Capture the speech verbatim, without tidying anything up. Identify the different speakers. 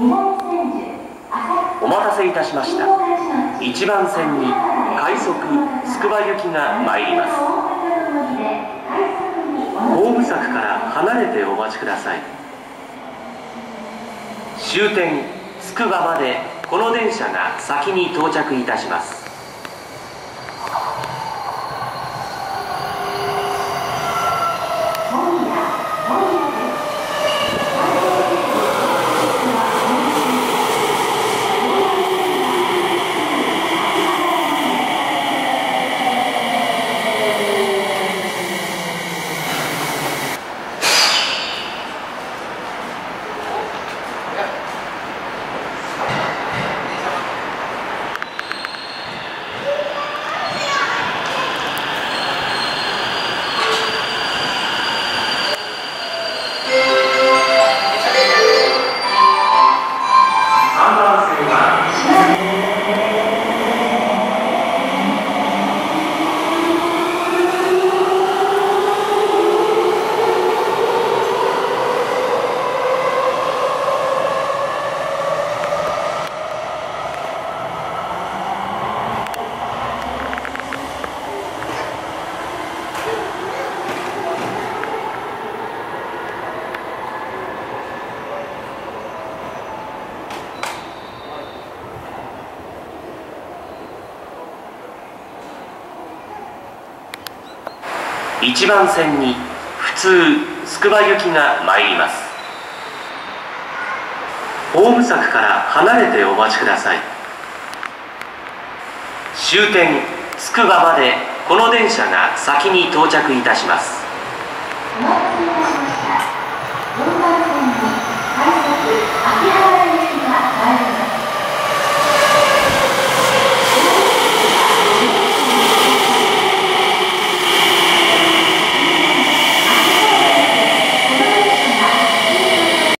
Speaker 1: お待たせいたしました。いちばん線に快速つくば行きが参ります。後部柵から離れてお待ちください。終点つくばまでこの電車が先に到着いたします。いちばん線に普通つくば行きが参ります。ホーム柵から離れてお待ちください。終点つくばまでこの電車が先に到着いたします。